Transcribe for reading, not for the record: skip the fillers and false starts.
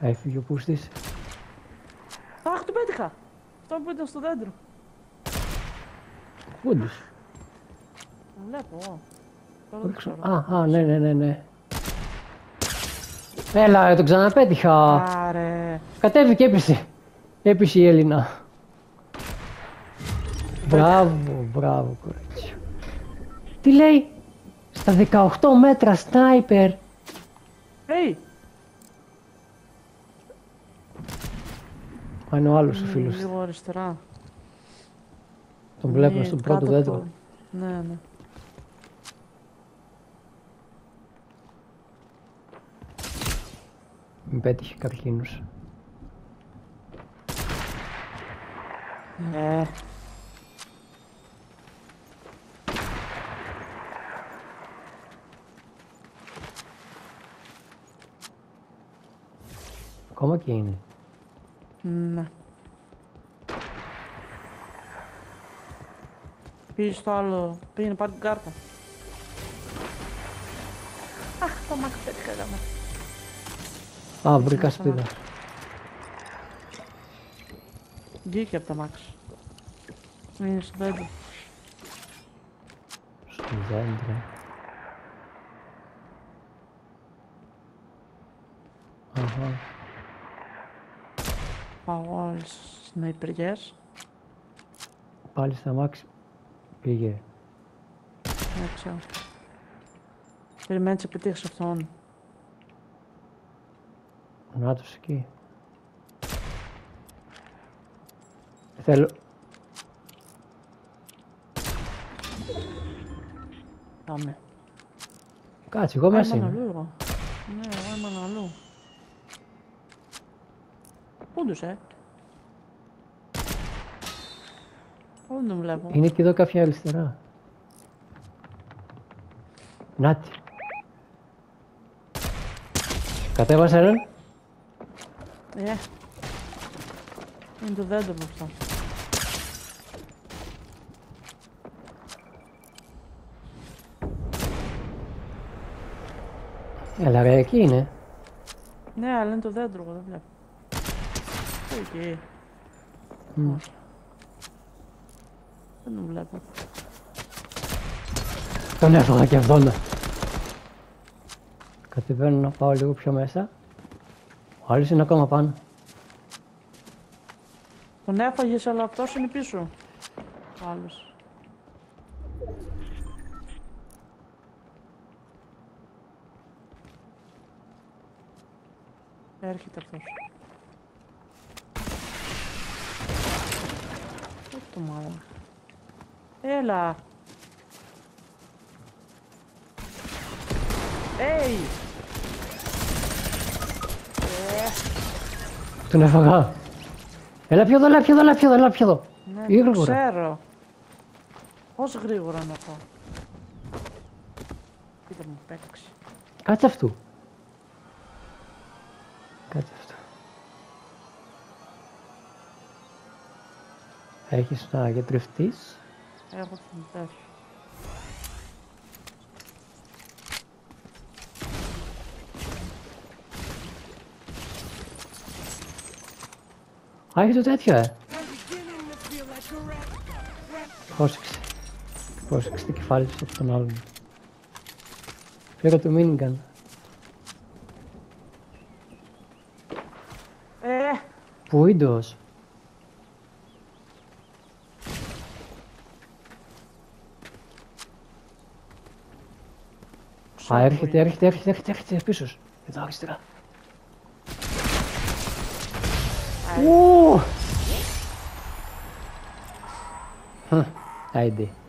Έφυγε ο Πούστης. Αχ, το πέτυχα! Αυτό που ήταν στο δέντρο. Πούντος. Το βλέπω. Τώρα δεν ξέρω. Ναι. Έλα, τον ξαναπέτυχα. Άρε. Κατέβηκε, έπεσε. Έπεσε η Έλληνα. Μπράβο, κορίτσιο. Τι λέει? Στα 18 μέτρα σνάιπερ. Hey! Είναι ο άλλος ο φίλος. Λίγο αριστερά. Τον βλέπουμε στον πρώτο δέντρο. Ναι. Μην πέτυχε καρκίνους. Ναι. Ακόμα και είναι. Ναι. Πήγε στο άλλο. Πήγαινε πάρει την κάρτα. Αχ, το μάξι πέτυχα γάμα. Α, βρήκα σπίδα. Βγήκε από τα μάξι. Είναι στο δέντρο. Στο δέντρο. Αχα. Πάω όλες σναϊπεριές. Πάλι στα μάξι πήγε. Δεν ξέρω. Περιμένεις να πετύχεις αυτόν. Νάτος εκεί. Θέλω. Πάμε. Κάτσε, εγώ μέσα Είμαι είμαι. αλλού εγώ. Ναι, εγώ είμαι αλλού. Πούντους, Δεν τον βλέπω. Είναι και εδώ κάποια αριστερά. Νάτι. Κατέβασε έναν. Είναι το δέντρο από αυτό. Έλα ρε, εκεί είναι. Ναι, αλλά είναι το δέντρο, εγώ δεν βλέπω. Εκεί. Όχι. Δεν τον βλέπω. Τον έφαγα και αυτόν. Κατεβαίνω να πάω λίγο πιο μέσα. Ο άλλος είναι ακόμα πάνω. Τον έφαγες, αλλά αυτός είναι πίσω. Ο άλλος. Έρχεται αυτός. Όχι το μάλλον. Έλα. Hey! Τον έφαγα. Έλα πιο εδώ, έλα πιο εδώ. Ναι, Ή το γρήγορα. ξέρω. Πώς γρήγορα να πάω. Κοίτα μου παίξει. Κάτσε αυτού. Έχεις να γιατρευτείς. Έχω την τέτοια. Α, έχεις το τέτοιο, Πρόσεξε. Πρόσεξε το κεφάλι σου από τον άλλον. Φέρω το minigun. Πού είδος? Α, έρχεται πίσω σου. Εδώ αριστερά. Άιντε.